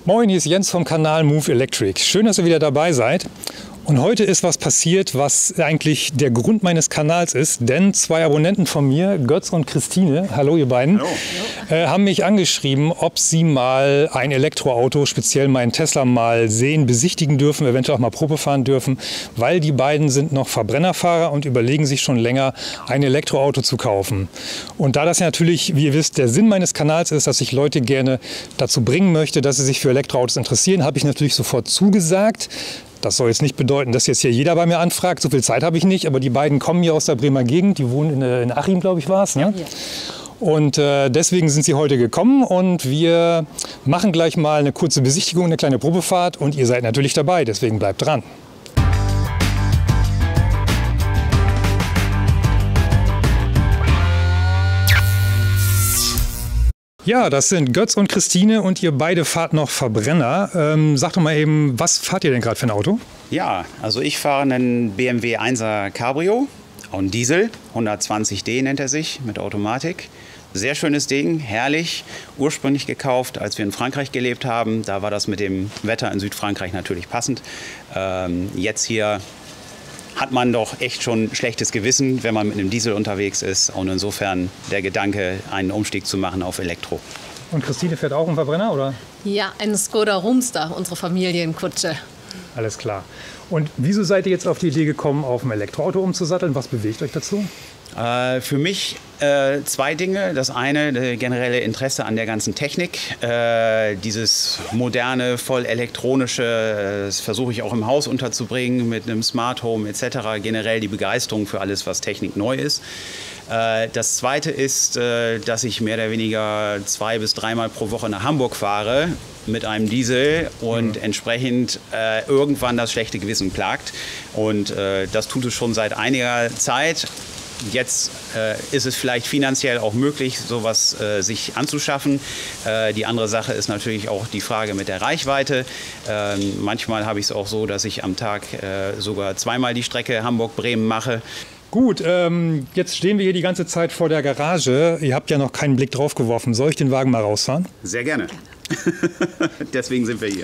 Moin, hier ist Jens vom Kanal Move Electric. Schön, dass ihr wieder dabei seid. Und heute ist was passiert, was eigentlich der Grund meines Kanals ist. Denn zwei Abonnenten von mir, Götz und Christine, hallo ihr beiden, haben mich angeschrieben, ob sie mal ein Elektroauto, speziell meinen Tesla, mal sehen, besichtigen dürfen, eventuell auch mal Probe fahren dürfen. Weil die beiden sind noch Verbrennerfahrer und überlegen sich schon länger, ein Elektroauto zu kaufen. Und da das ja natürlich, wie ihr wisst, der Sinn meines Kanals ist, dass ich Leute gerne dazu bringen möchte, dass sie sich für Elektroautos interessieren, habe ich natürlich sofort zugesagt. Das soll jetzt nicht bedeuten, dass jetzt hier jeder bei mir anfragt. So viel Zeit habe ich nicht. Aber die beiden kommen hier aus der Bremer Gegend. Die wohnen in Achim, glaube ich, war es. Ne? Ja. Und deswegen sind sie heute gekommen. Und wir machen gleich mal eine kurze Besichtigung, eine kleine Probefahrt. Und ihr seid natürlich dabei. Deswegen bleibt dran. Ja, das sind Götz und Christine und ihr beide fahrt noch Verbrenner. Sagt doch mal eben, was fahrt ihr denn gerade für ein Auto? Ja, also ich fahre einen BMW 1er Cabrio, auch ein Diesel, 120D nennt er sich, mit Automatik. Sehr schönes Ding, herrlich, ursprünglich gekauft, als wir in Frankreich gelebt haben. Da war das mit dem Wetter in Südfrankreich natürlich passend. Jetzt hier hat man doch echt schon schlechtes Gewissen, wenn man mit einem Diesel unterwegs ist. Und insofern der Gedanke, einen Umstieg zu machen auf Elektro. Und Christine fährt auch einen Verbrenner, oder? Ja, einen Skoda Roomster, unsere Familienkutsche. Alles klar. Und wieso seid ihr jetzt auf die Idee gekommen, auf ein Elektroauto umzusatteln? Was bewegt euch dazu? Für mich zwei Dinge. Das eine, generelle Interesse an der ganzen Technik. Dieses moderne, voll elektronische, das versuche ich auch im Haus unterzubringen mit einem Smart Home etc. Generell die Begeisterung für alles, was Technik neu ist. Das zweite ist, dass ich mehr oder weniger 2- bis 3-mal pro Woche nach Hamburg fahre mit einem Diesel und entsprechend irgendwann das schlechte Gewissen plagt. Und das tut es schon seit einiger Zeit. Jetzt ist es vielleicht finanziell auch möglich, sowas sich anzuschaffen. Die andere Sache ist natürlich auch die Frage mit der Reichweite. Manchmal habe ich es auch so, dass ich am Tag sogar 2-mal die Strecke Hamburg-Bremen mache. Gut, jetzt stehen wir hier die ganze Zeit vor der Garage. Ihr habt ja noch keinen Blick drauf geworfen. Soll ich den Wagen mal rausfahren? Sehr gerne. Deswegen sind wir hier.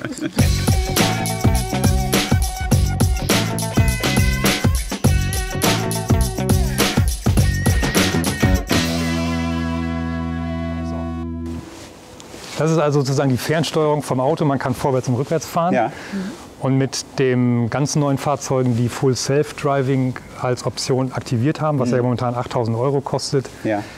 Das ist also sozusagen die Fernsteuerung vom Auto. Man kann vorwärts und rückwärts fahren. Ja. Und mit den ganz neuen Fahrzeugen, die Full Self-Driving als Option aktiviert haben, was ja momentan 8.000 € kostet,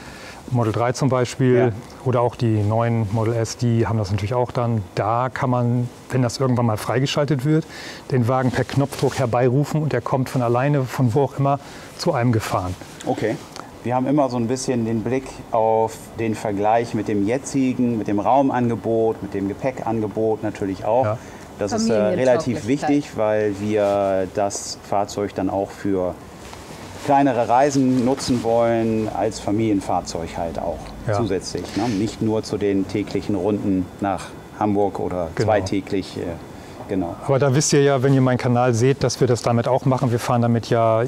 Model 3 zum Beispiel, oder auch die neuen Model S, die haben das natürlich auch dann. Da kann man, wenn das irgendwann mal freigeschaltet wird, den Wagen per Knopfdruck herbeirufen und er kommt von alleine, von wo auch immer, zu einem gefahren. Okay. Wir haben immer so ein bisschen den Blick auf den Vergleich mit dem jetzigen, mit dem Raumangebot, mit dem Gepäckangebot natürlich auch. Ja. Das ist relativ wichtig, weil wir das Fahrzeug dann auch für kleinere Reisen nutzen wollen, als Familienfahrzeug halt auch zusätzlich. Ne? Nicht nur zu den täglichen Runden nach Hamburg oder zweitäglich. Genau. Aber da wisst ihr ja, wenn ihr meinen Kanal seht, dass wir das damit auch machen. Wir fahren damit ja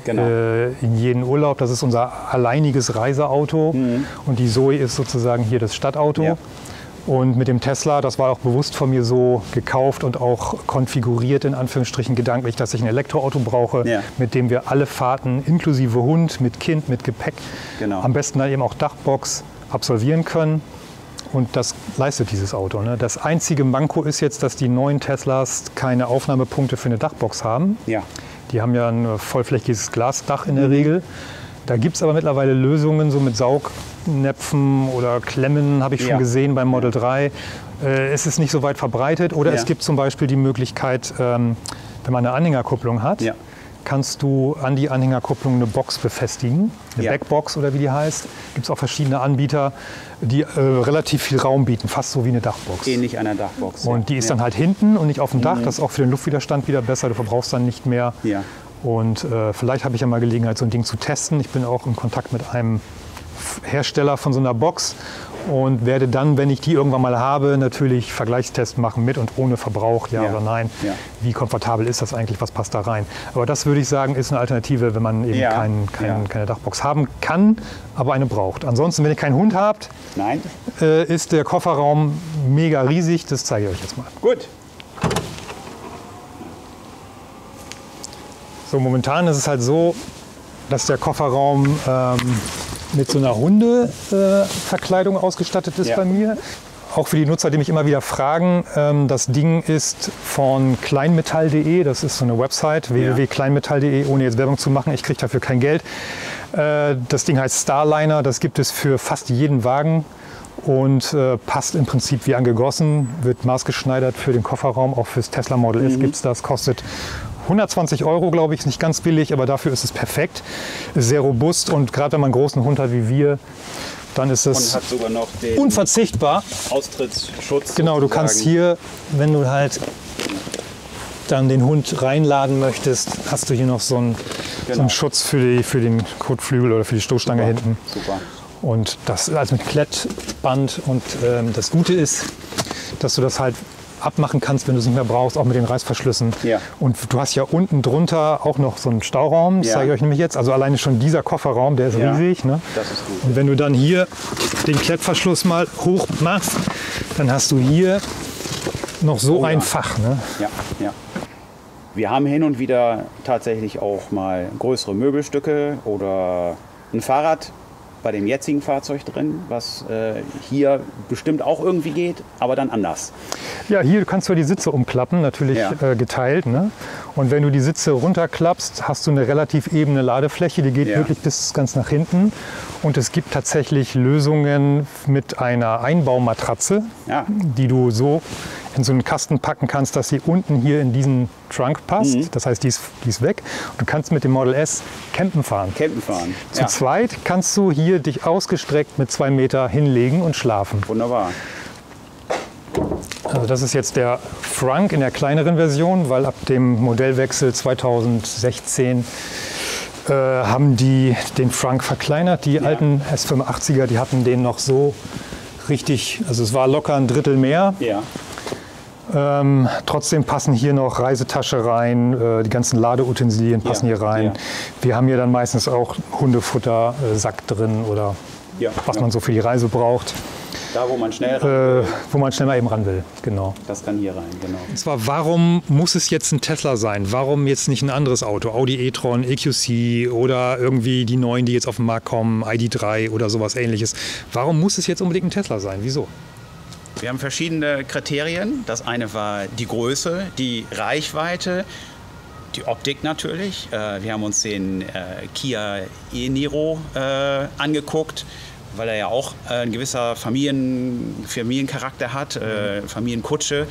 in jeden Urlaub. Das ist unser alleiniges Reiseauto. Und die Zoe ist sozusagen hier das Stadtauto. Ja. Und mit dem Tesla, das war auch bewusst von mir so gekauft und auch konfiguriert, in Anführungsstrichen gedanklich, dass ich ein Elektroauto brauche, mit dem wir alle Fahrten inklusive Hund, mit Kind, mit Gepäck, am besten dann eben auch Dachbox absolvieren können. Und das leistet dieses Auto. Ne? Das einzige Manko ist jetzt, dass die neuen Teslas keine Aufnahmepunkte für eine Dachbox haben. Ja. Die haben ja ein vollflächiges Glasdach in der Regel. Da gibt es aber mittlerweile Lösungen, so mit Saugnäpfen oder Klemmen, habe ich schon gesehen beim Model 3. Es ist nicht so weit verbreitet. Oder es gibt zum Beispiel die Möglichkeit, wenn man eine Anhängerkupplung hat, kannst du an die Anhängerkupplung eine Box befestigen, eine Backbox oder wie die heißt. Gibt es auch verschiedene Anbieter, die relativ viel Raum bieten, fast so wie eine Dachbox. Ähnlich einer Dachbox. Und die ist dann halt hinten und nicht auf dem Dach. Das ist auch für den Luftwiderstand wieder besser, du verbrauchst dann nicht mehr. Ja. Und vielleicht habe ich ja mal Gelegenheit, so ein Ding zu testen. Ich bin auch in Kontakt mit einem Hersteller von so einer Box und werde dann, wenn ich die irgendwann mal habe, natürlich Vergleichstest machen mit und ohne Verbrauch, ja oder nein. Ja. Wie komfortabel ist das eigentlich, was passt da rein? Aber das würde ich sagen, ist eine Alternative, wenn man eben keine Dachbox haben kann, aber eine braucht. Ansonsten, wenn ihr keinen Hund habt, ist der Kofferraum mega riesig. Das zeige ich euch jetzt mal. Gut. So, momentan ist es halt so, dass der Kofferraum mit so einer Hundeverkleidung ausgestattet ist bei mir. Auch für die Nutzer, die mich immer wieder fragen, das Ding ist von kleinmetall.de, das ist so eine Website, www.kleinmetall.de, ohne jetzt Werbung zu machen, ich kriege dafür kein Geld. Das Ding heißt Starliner, das gibt es für fast jeden Wagen und passt im Prinzip wie angegossen, wird maßgeschneidert für den Kofferraum, auch fürs Tesla Model S gibt es das, kostet 120 €, glaube ich, ist nicht ganz billig, aber dafür ist es perfekt, ist sehr robust und gerade wenn man einen großen Hund hat wie wir, dann ist es hat sogar noch den unverzichtbar. Austrittsschutz. Genau, du kannst hier, wenn du halt dann den Hund reinladen möchtest, hast du hier noch so einen Schutz für den Kotflügel oder für die Stoßstange hinten. Super. Und das also mit Klettband und das Gute ist, dass du das halt abmachen kannst, wenn du es nicht mehr brauchst, auch mit den Reißverschlüssen. Ja. Und du hast ja unten drunter auch noch so einen Stauraum, das zeige ich euch nämlich jetzt. Also alleine schon dieser Kofferraum, der ist riesig. Ne? Das ist gut. Und wenn du dann hier den Klettverschluss mal hoch machst, dann hast du hier noch so ein Fach. Ne? Ja, ja. Wir haben hin und wieder tatsächlich auch mal größere Möbelstücke oder ein Fahrrad bei dem jetzigen Fahrzeug drin, was hier bestimmt auch irgendwie geht, aber dann anders. Ja, hier kannst du die Sitze umklappen, natürlich geteilt. Ne? Und wenn du die Sitze runterklappst, hast du eine relativ ebene Ladefläche, die geht wirklich bis ganz nach hinten. Und es gibt tatsächlich Lösungen mit einer Einbaumatratze, die du so in so einen Kasten packen kannst, dass sie unten hier in diesen Trunk passt. Das heißt, die ist weg. Und du kannst mit dem Model S campen fahren. Zu zweit kannst du hier dich ausgestreckt mit 2 Meter hinlegen und schlafen. Wunderbar. Also das ist jetzt der Frunk in der kleineren Version, weil ab dem Modellwechsel 2016 haben die den Frunk verkleinert. Die alten S85er, die hatten den noch so richtig, also es war locker ein Drittel mehr. Ja. Trotzdem passen hier noch Reisetasche rein, die ganzen Ladeutensilien passen hier rein. Ja. Wir haben hier dann meistens auch Hundefutter, Sack drin oder was man so für die Reise braucht. Da, wo man schnell ran will. Wo man schnell mal eben ran will, genau. Das kann hier rein, genau. Und zwar, warum muss es jetzt ein Tesla sein? Warum jetzt nicht ein anderes Auto? Audi e-tron, EQC oder irgendwie die neuen, die jetzt auf den Markt kommen, ID.3 oder sowas ähnliches. Warum muss es jetzt unbedingt ein Tesla sein? Wieso? Wir haben verschiedene Kriterien. Das eine war die Größe, die Reichweite, die Optik natürlich. Wir haben uns den Kia e-Niro angeguckt, weil er ja auch ein gewisser Familiencharakter hat, Familienkutsche.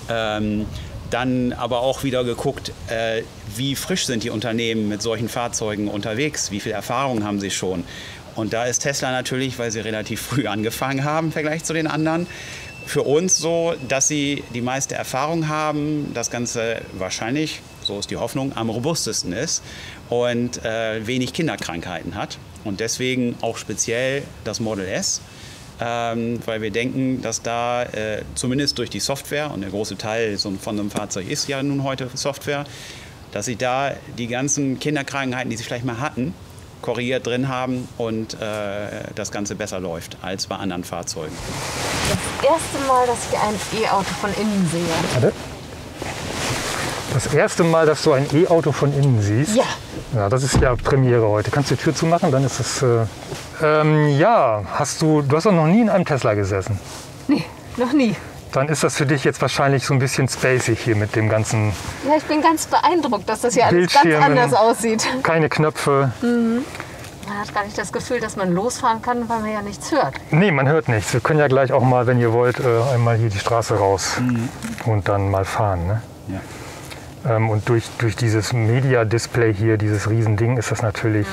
Dann aber auch wieder geguckt, wie frisch sind die Unternehmen mit solchen Fahrzeugen unterwegs, wie viel Erfahrung haben sie schon. Und da ist Tesla natürlich, weil sie relativ früh angefangen haben im Vergleich zu den anderen, für uns so, dass sie die meiste Erfahrung haben, das Ganze wahrscheinlich, so ist die Hoffnung, am robustesten ist und wenig Kinderkrankheiten hat. Und deswegen auch speziell das Model S, weil wir denken, dass da zumindest durch die Software, und der große Teil von so einem Fahrzeug ist ja nun heute Software, dass sie da die ganzen Kinderkrankheiten, die sie vielleicht mal hatten, korrigiert drin haben und das Ganze besser läuft als bei anderen Fahrzeugen. Das erste Mal, dass ich ein E-Auto von innen sehe. Warte. Das erste Mal, dass du ein E-Auto von innen siehst? Ja. Ja, das ist ja Premiere heute. Kannst du die Tür zumachen? Dann ist es... ja, du hast doch noch nie in einem Tesla gesessen? Nee, noch nie. Dann ist das für dich jetzt wahrscheinlich so ein bisschen spacig hier mit dem ganzen... Ja, ich bin ganz beeindruckt, dass das hier alles ganz anders aussieht. Keine Knöpfe. Mhm. Man hat gar nicht das Gefühl, dass man losfahren kann, weil man ja nichts hört. Nee, man hört nichts. Wir können ja gleich auch mal, wenn ihr wollt, einmal hier die Straße raus und dann mal fahren. Ne? Ja. Und durch dieses Media-Display hier, dieses Riesending, ist das natürlich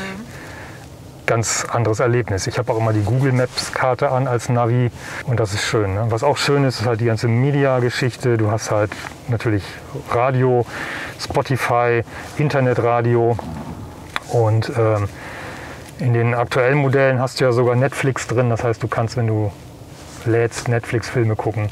ganz anderes Erlebnis. Ich habe auch immer die Google Maps-Karte an als Navi und das ist schön. Ne? Was auch schön ist, ist halt die ganze Media-Geschichte. Du hast halt natürlich Radio, Spotify, Internetradio und in den aktuellen Modellen hast du ja sogar Netflix drin. Das heißt, du kannst, wenn du lädst, Netflix-Filme gucken.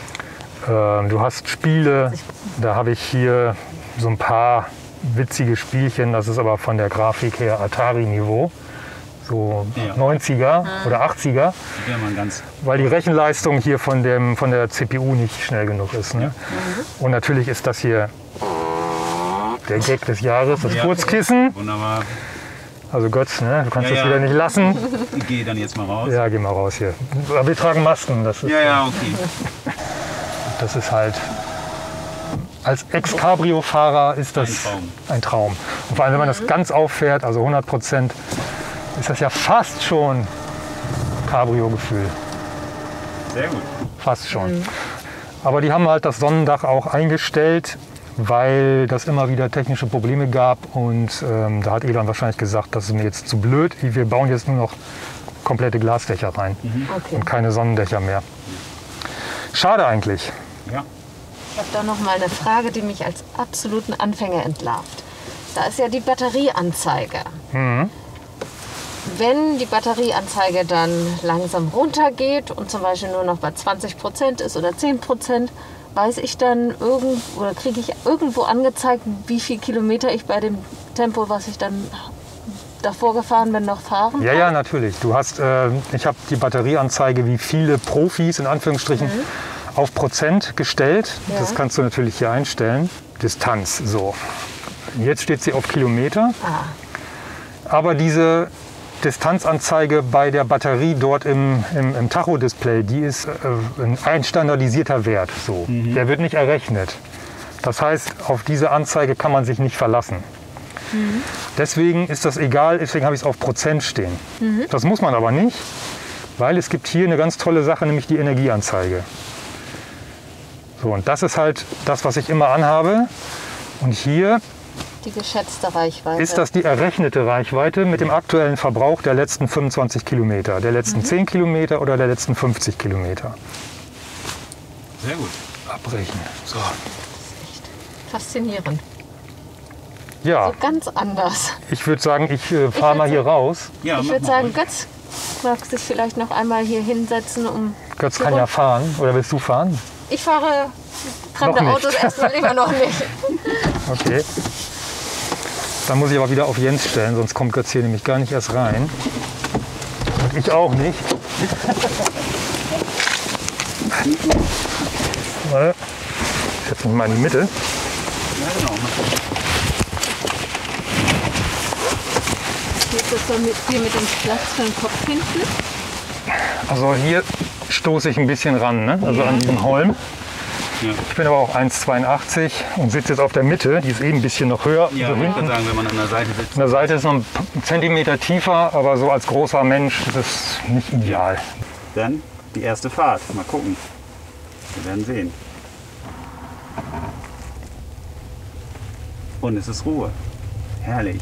Du hast Spiele, da habe ich hier so ein paar witzige Spielchen, das ist aber von der Grafik her Atari-Niveau. So 90er oder 80er, weil die Rechenleistung hier von der CPU nicht schnell genug ist. Ne? Und natürlich ist das hier der Gag des Jahres, das Kurzkissen. Wunderbar. Also Götz, ne? Du kannst das wieder nicht lassen. Ich gehe dann jetzt mal raus. Ja, geh mal raus hier. Aber wir tragen Masken. Das ist, Okay. Das ist halt, als Ex-Cabrio-Fahrer ist das ein Traum. Und vor allem, wenn man das ganz auffährt, also 100%, ist das ja fast schon Cabrio-Gefühl. Sehr gut. Fast schon. Aber die haben halt das Sonnendach auch eingestellt, weil das immer wieder technische Probleme gab. Und da hat Elon wahrscheinlich gesagt, das ist mir jetzt zu blöd. Wir bauen jetzt nur noch komplette Glasdächer rein und keine Sonnendächer mehr. Schade eigentlich. Ja. Ich habe da noch mal eine Frage, die mich als absoluten Anfänger entlarvt. Da ist ja die Batterieanzeige. Wenn die Batterieanzeige dann langsam runtergeht und zum Beispiel nur noch bei 20% ist oder 10%, weiß ich dann oder kriege ich irgendwo angezeigt, wie viel Kilometer ich bei dem Tempo, was ich dann davor gefahren bin, noch fahren kann? Ja, natürlich. Du hast, ich habe die Batterieanzeige wie viele Profis in Anführungsstrichen auf Prozent gestellt. Ja. Das kannst du natürlich hier einstellen. Distanz, so. Jetzt steht sie auf Kilometer. Aber diese Distanzanzeige bei der Batterie dort im Tacho-Display, die ist ein standardisierter Wert. So. Der wird nicht errechnet. Das heißt, auf diese Anzeige kann man sich nicht verlassen. Deswegen ist das egal, deswegen habe ich es auf Prozent stehen. Das muss man aber nicht, weil es gibt hier eine ganz tolle Sache, nämlich die Energieanzeige. So, und das ist halt das, was ich immer anhabe. Und hier die geschätzte Reichweite. Ist das die errechnete Reichweite mit dem aktuellen Verbrauch der letzten 25 Kilometer, der letzten 10 Kilometer oder der letzten 50 Kilometer? Sehr gut. Abbrechen. So. Echt faszinierend. Ja. So ganz anders. Ich würde sagen, ich fahre mal hier raus. Ja, ich würde sagen, Götz mag sich vielleicht noch einmal hier hinsetzen, Götz kann ja fahren. Oder willst du fahren? Ich fahre fremde Autos erstmal lieber noch nicht. Okay. Dann muss ich aber wieder auf Jens stellen, sonst kommt Götz hier nämlich gar nicht erst rein. Und ich auch nicht. Warte. Ich setze mich mal in die Mitte. Ja, genau. Hier ist das hier mit dem Platz für den Kopf hinten. Also hier stoße ich ein bisschen ran, ne? Also an diesem Holm. Ja. Ich bin aber auch 1,82 und sitze jetzt auf der Mitte. Die ist eben ein bisschen noch höher. Ja, so ich hinten. würde sagen, wenn man an der Seite sitzt. An der Seite ist noch ein Zentimeter tiefer, aber so als großer Mensch ist es nicht ideal. Dann die erste Fahrt. Mal gucken. Wir werden sehen. Und es ist Ruhe. Herrlich.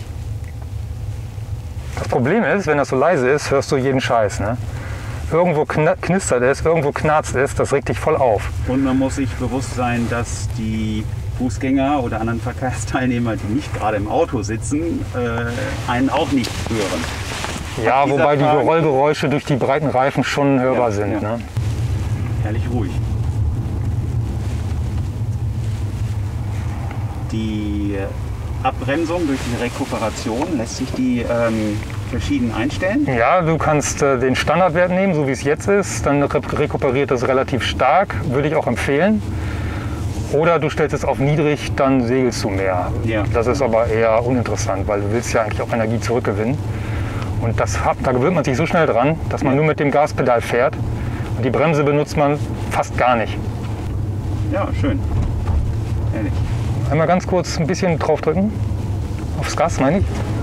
Das Problem ist, wenn das so leise ist, hörst du jeden Scheiß. Ne? Irgendwo knistert es, irgendwo knarzt es, das regt dich voll auf. Und man muss sich bewusst sein, dass die Fußgänger oder anderen Verkehrsteilnehmer, die nicht gerade im Auto sitzen, einen auch nicht hören. Ja, wobei die Rollgeräusche durch die breiten Reifen schon hörbar sind. Ja. Ne? Herrlich ruhig. Die Abbremsung durch die Rekuperation, lässt sich die verschieden einstellen? Ja, du kannst den Standardwert nehmen, so wie es jetzt ist. Dann rekuperiert es relativ stark, würde ich auch empfehlen. Oder du stellst es auf niedrig, dann segelst du mehr. Ja. Das ist aber eher uninteressant, weil du willst ja eigentlich auch Energie zurückgewinnen. Und da gewöhnt man sich so schnell dran, dass man nur mit dem Gaspedal fährt. Und die Bremse benutzt man fast gar nicht. Ja, schön. Ehrlich. Einmal ganz kurz ein bisschen draufdrücken. Aufs Gas, meine ich.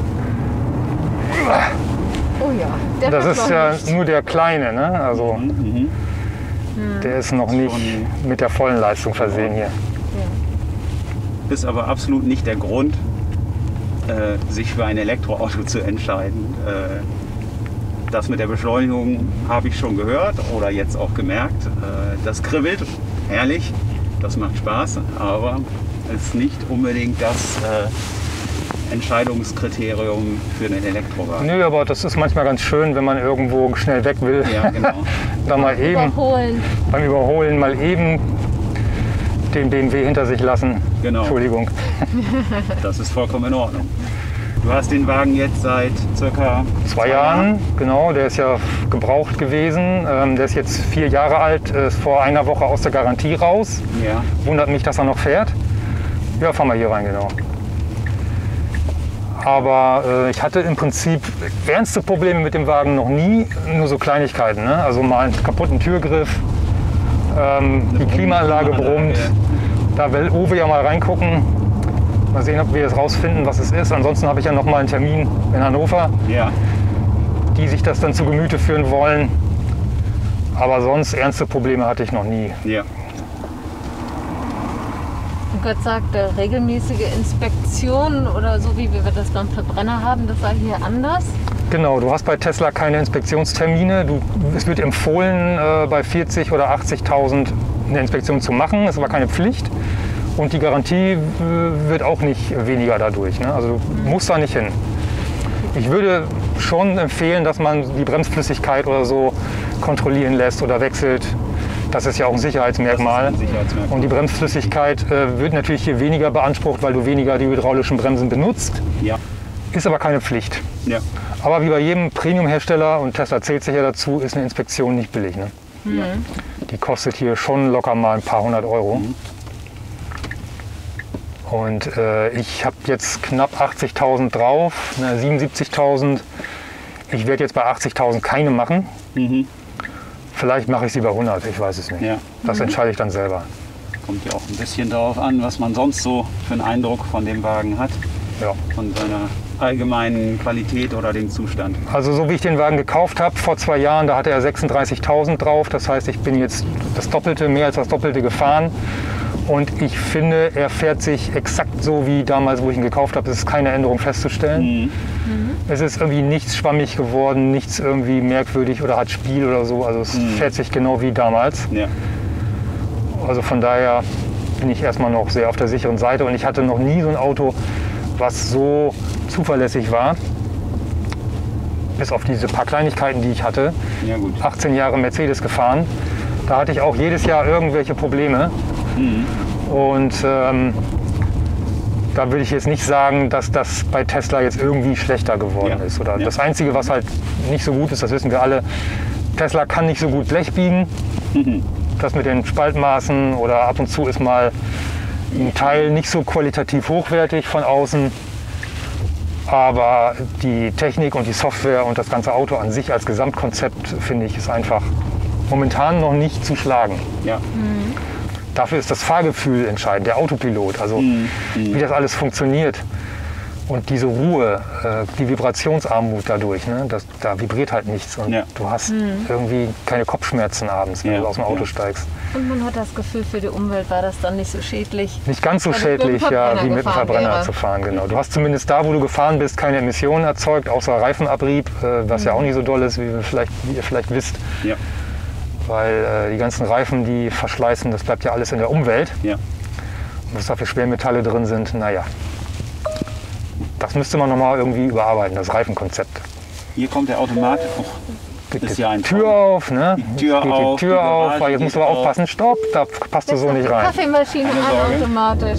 Oh ja, der Das macht ist noch ja nicht. nur der kleine, ne? Also der ist noch nicht mit der vollen Leistung versehen hier. Ist aber absolut nicht der Grund, sich für ein Elektroauto zu entscheiden. Das mit der Beschleunigung habe ich schon gehört oder jetzt auch gemerkt. Das kribbelt, herrlich, das macht Spaß, aber ist nicht unbedingt das Entscheidungskriterium für einen Elektrowagen. Nö, aber das ist manchmal ganz schön, wenn man irgendwo schnell weg will. Ja, genau. Dann mal eben beim Überholen mal eben den BMW hinter sich lassen. Genau. Entschuldigung. Das ist vollkommen in Ordnung. Du hast den Wagen jetzt seit circa 2 Jahren, genau. Der ist ja gebraucht gewesen. Der ist jetzt 4 Jahre alt, ist vor einer Woche aus der Garantie raus. Ja. Wundert mich, dass er noch fährt. Ja, fahren wir hier rein, genau. Aber ich hatte im Prinzip ernste Probleme mit dem Wagen noch nie, nur so Kleinigkeiten. Ne? Also mal einen kaputten Türgriff, die Klimaanlage brummt. Da will Uwe ja mal reingucken. Mal sehen, ob wir jetzt rausfinden, was es ist. Ansonsten habe ich ja noch mal einen Termin in Hannover, die sich das dann zu Gemüte führen wollen. Aber sonst ernste Probleme hatte ich noch nie. Ja. Gott sagte, regelmäßige Inspektionen oder so, wie wir das beim Verbrenner haben, das sei hier anders. Genau, du hast bei Tesla keine Inspektionstermine. Es wird empfohlen, bei 40.000 oder 80.000 eine Inspektion zu machen. Das ist aber keine Pflicht. Und die Garantie wird auch nicht weniger dadurch. Ne? Also du musst da nicht hin. Ich würde schon empfehlen, dass man die Bremsflüssigkeit oder so kontrollieren lässt oder wechselt. Das ist ja auch ein Sicherheitsmerkmal. Und die Bremsflüssigkeit wird natürlich hier weniger beansprucht, weil du weniger die hydraulischen Bremsen benutzt. Ja. Ist aber keine Pflicht. Ja. Aber wie bei jedem Premium-Hersteller, und Tesla zählt sich ja dazu, ist eine Inspektion nicht billig. Ne? Ja. Die kostet hier schon locker mal ein paar 100 Euro. Und ich habe jetzt knapp 80.000 drauf, 77.000. Ich werde jetzt bei 80.000 keine machen. Vielleicht mache ich sie bei 100, ich weiß es nicht. Ja. Das entscheide ich dann selber. Kommt ja auch ein bisschen darauf an, was man sonst so für einen Eindruck von dem Wagen hat. Ja. Von seiner allgemeinen Qualität oder dem Zustand. Also so wie ich den Wagen gekauft habe vor 2 Jahren, da hatte er 36.000 drauf. Das heißt, ich bin jetzt das Doppelte, mehr als das Doppelte gefahren. Und ich finde, er fährt sich exakt so wie damals, wo ich ihn gekauft habe. Es ist keine Änderung festzustellen. Es ist irgendwie nichts schwammig geworden, nichts irgendwie merkwürdig oder hat Spiel oder so. Also es fährt sich genau wie damals. Ja. Also von daher bin ich erstmal noch sehr auf der sicheren Seite. Und ich hatte noch nie so ein Auto, was so zuverlässig war. Bis auf diese paar Kleinigkeiten, die ich hatte. Ja, gut. 18 Jahre Mercedes gefahren. Da hatte ich auch jedes Jahr irgendwelche Probleme. Und da würde ich jetzt nicht sagen, dass das bei Tesla jetzt irgendwie schlechter geworden ist. Oder das Einzige, was halt nicht so gut ist, das wissen wir alle, Tesla kann nicht so gut Blech biegen. Das mit den Spaltmaßen oder ab und zu ist mal ein Teil nicht so qualitativ hochwertig von außen. Aber die Technik und die Software und das ganze Auto an sich als Gesamtkonzept, finde ich, ist einfach momentan noch nicht zu schlagen. Ja. Dafür ist das Fahrgefühl entscheidend, der Autopilot, also wie das alles funktioniert. Und diese Ruhe, die Vibrationsarmut dadurch, ne? Da vibriert halt nichts und du hast irgendwie keine Kopfschmerzen abends, wenn du aus dem Auto steigst. Und man hat das Gefühl, für die Umwelt war das dann nicht so schädlich. Nicht ganz so schädlich, wie mit dem Verbrenner zu fahren, genau. Du hast zumindest da, wo du gefahren bist, keine Emissionen erzeugt, außer Reifenabrieb, was ja auch nicht so doll ist, wie ihr vielleicht wisst. Ja. Weil die ganzen Reifen, die verschleißen, das bleibt ja alles in der Umwelt. Ja. Und was da für Schwermetalle drin sind, naja. Das müsste man nochmal irgendwie überarbeiten, das Reifenkonzept. Hier kommt der Automat. Ist ja ein Tür auf, ne? Die Tür auf. Die Tür auf, weil jetzt musst du aber aufpassen, stopp, da passt du so nicht rein. Kaffeemaschine an automatisch.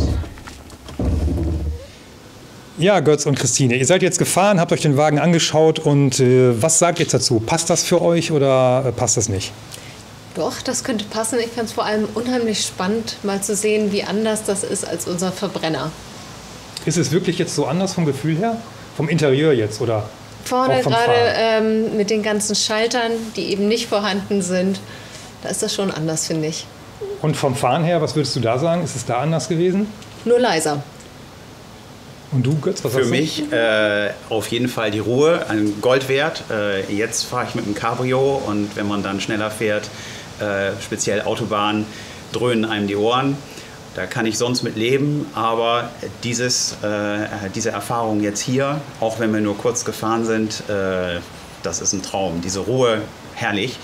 Ja, Götz und Christine, ihr seid jetzt gefahren, habt euch den Wagen angeschaut und was sagt ihr jetzt dazu? Passt das für euch oder passt das nicht? Doch, das könnte passen. Ich fand es vor allem unheimlich spannend, mal zu sehen, wie anders das ist als unser Verbrenner. Ist es wirklich jetzt so anders vom Gefühl her? Vom Interieur jetzt oder? Vorne gerade mit den ganzen Schaltern, die eben nicht vorhanden sind, da ist das schon anders, finde ich. Und vom Fahren her, was würdest du da sagen? Ist es da anders gewesen? Nur leiser. Und du, Götz, was sagst du? Für mich auf jeden Fall die Ruhe, ein Gold wert. Jetzt fahre ich mit dem Cabrio und wenn man dann schneller fährt, speziell Autobahn, dröhnen einem die Ohren. Da kann ich sonst mit leben, aber diese Erfahrung jetzt hier, auch wenn wir nur kurz gefahren sind, das ist ein Traum. Diese Ruhe, herrlich.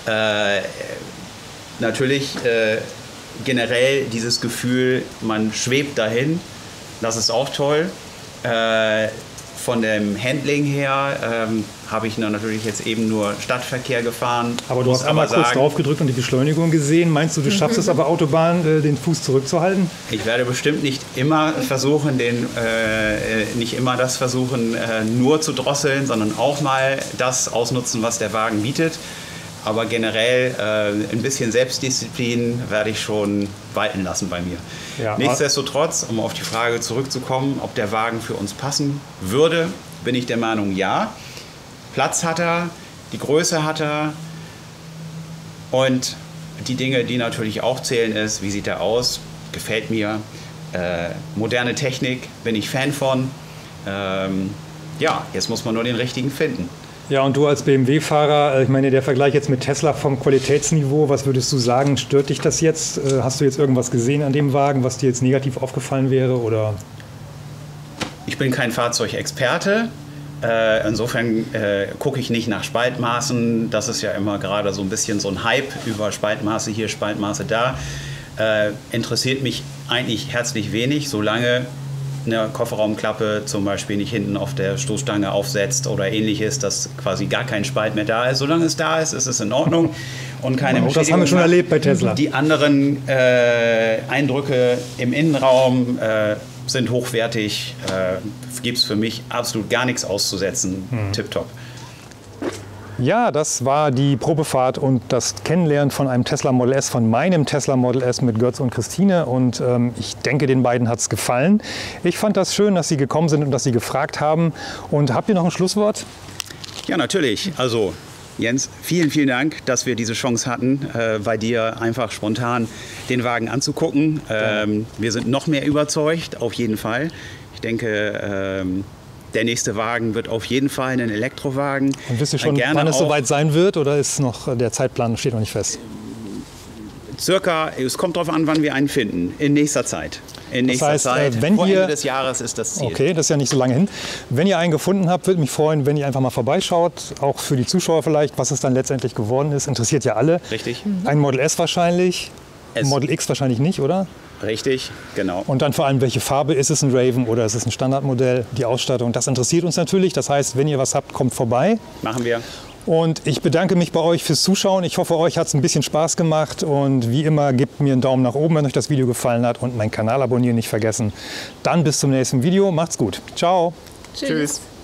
Natürlich generell dieses Gefühl, man schwebt dahin, das ist auch toll. Von dem Handling her habe ich natürlich jetzt eben nur Stadtverkehr gefahren. Aber du hast einmal kurz drauf gedrückt und die Beschleunigung gesehen. Meinst du, du schaffst es aber Autobahn, den Fuß zurückzuhalten? Ich werde bestimmt nicht immer versuchen, nur zu drosseln, sondern auch mal das ausnutzen, was der Wagen bietet. Aber generell ein bisschen Selbstdisziplin werde ich schon walten lassen bei mir. Ja, nichtsdestotrotz, um auf die Frage zurückzukommen, ob der Wagen für uns passen würde, bin ich der Meinung, ja. Platz hat er, die Größe hat er und die Dinge, die natürlich auch zählen, ist, wie sieht er aus, gefällt mir, moderne Technik, bin ich Fan von. Ja, jetzt muss man nur den richtigen finden. Ja, und du als BMW-Fahrer, ich meine, der Vergleich jetzt mit Tesla vom Qualitätsniveau, was würdest du sagen, stört dich das jetzt? Hast du jetzt irgendwas gesehen an dem Wagen, was dir jetzt negativ aufgefallen wäre? Oder? Ich bin kein Fahrzeugexperte. Insofern gucke ich nicht nach Spaltmaßen. Das ist ja immer gerade so ein bisschen so ein Hype über Spaltmaße hier, Spaltmaße da. Interessiert mich eigentlich herzlich wenig, solange eine Kofferraumklappe zum Beispiel nicht hinten auf der Stoßstange aufsetzt oder ähnliches, dass quasi gar kein Spalt mehr da ist. Solange es da ist, ist es in Ordnung und keine Beschädigung. Das haben wir schon erlebt bei Tesla. Die anderen Eindrücke im Innenraum sind hochwertig. Gibt es für mich absolut gar nichts auszusetzen. Tipptopp. Ja, das war die Probefahrt und das Kennenlernen von einem Tesla Model S, von meinem Tesla Model S mit Götz und Christine. Und ich denke, den beiden hat es gefallen. Ich fand das schön, dass sie gekommen sind und dass sie gefragt haben. Und habt ihr noch ein Schlusswort? Ja, natürlich. Also Jens, vielen, vielen Dank, dass wir diese Chance hatten, bei dir einfach spontan den Wagen anzugucken. Wir sind noch mehr überzeugt, auf jeden Fall. Ich denke, der nächste Wagen wird auf jeden Fall ein Elektrowagen. Und wisst ihr schon, wann es soweit sein wird, oder ist noch der Zeitplan steht noch nicht fest? Es kommt darauf an, wann wir einen finden. In nächster Zeit. Vor Ende des Jahres ist das Ziel. Okay, das ist ja nicht so lange hin. Wenn ihr einen gefunden habt, würde mich freuen, wenn ihr einfach mal vorbeischaut. Auch für die Zuschauer vielleicht, was es dann letztendlich geworden ist. Interessiert ja alle. Richtig. Ein Model S wahrscheinlich, ein Model X wahrscheinlich nicht, oder? Richtig, genau. Und dann vor allem, welche Farbe, ist es ein Raven oder ist es ein Standardmodell, die Ausstattung, das interessiert uns natürlich. Das heißt, wenn ihr was habt, kommt vorbei. Machen wir. Und ich bedanke mich bei euch fürs Zuschauen. Ich hoffe, euch hat es ein bisschen Spaß gemacht. Und wie immer, gebt mir einen Daumen nach oben, wenn euch das Video gefallen hat. Und meinen Kanal abonnieren nicht vergessen. Dann bis zum nächsten Video. Macht's gut. Ciao. Tschüss.